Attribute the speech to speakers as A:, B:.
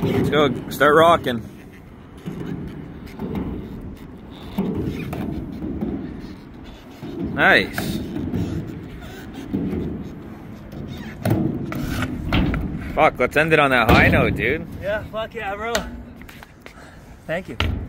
A: Let's go, start rocking. Nice. Fuck, let's end it on that high note, dude.
B: Yeah, fuck yeah, bro. Thank you.